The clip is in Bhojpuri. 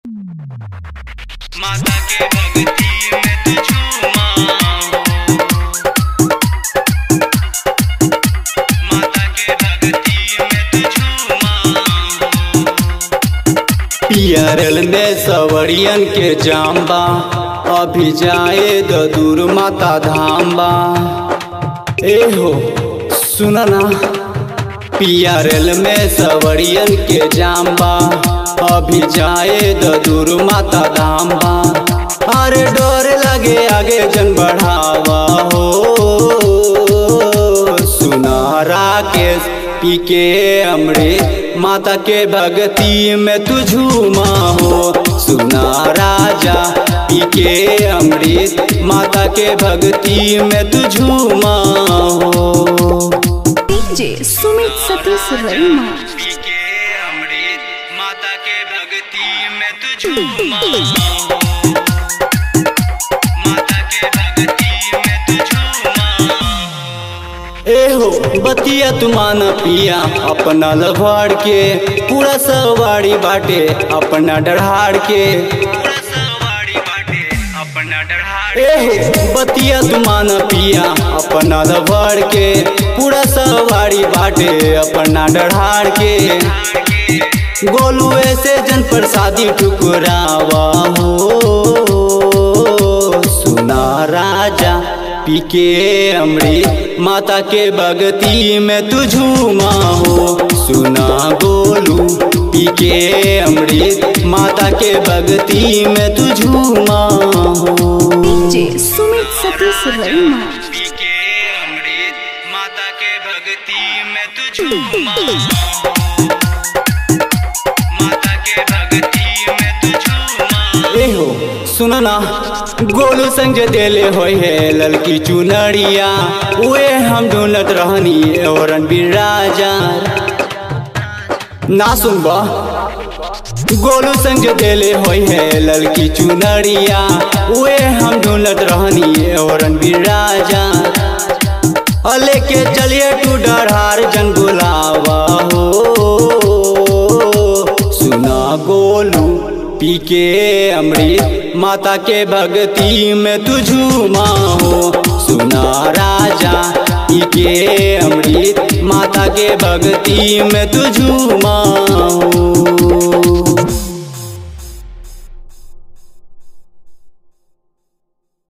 माता के भक्ति में तू झूमा हो, माता के भक्ति में तू झूमा हो। पियरल में सवरियन के जाम्बा, अभी जाए द दूर माता धाम्बा। ए हो सुना ना, पियरल में सवरियन के जाम्बा, अभी जाए द दूर माता धाम्बा। अरे डर लगे आगे जन बढ़ावा हो, सुना राकेश पी के अमृत माता के भक्ति में तू झूमा हो। सुना राजा पी के अमृत माता के भक्ति में तू झूमा हो। डीजे सुमित सतीश वर्मा। पी के अमृत माता के भक्ति में तू झूमा हो, माता के भक्ति में तू झूमा हो। ए हो बतिया तुमान पिया अपना लभाड़ के, पूरा सवारी बाटे अपना डढ़ाड़ के। पूरा सवारी बाटे अपना डढ़ाड़ ए हो बतिया तुमान पिया अपना लभाड़ के, पूरा सवारी बाटे अपना डढ़ाड़ के। गोलू ऐसे जन प्रसादी ठुकरावा हो, सुना राजा पी के अमृत माता के भक्ति में तू झूमा हो। सुना गोलू पी के अमृत माता के भक्ति में तू झूमा हो। डीजे सुमित सतीश वर्मा। पी के अमृत माता के भक्ति में तू झूमा हो, माता के भक्ति में तू झूमा हो। ए हो सुना ना, गोलू संग देले होय है ललकी चुनरिया, वे हम ढूंढत रहनी और रणबीर राजा। ना सुनबा गोलू संग देले होय है ललकी चुनरिया, वे हम ढूंढत रहनी और रणबीर राजा। लेके चलिए तू डरहार जन बुलावा हो, सुना गोलू पी के अमृत माता के भक्ति में तू झूमा हो। सुना राजा पी के अमृत माता के भक्ति में तू झूमा हो।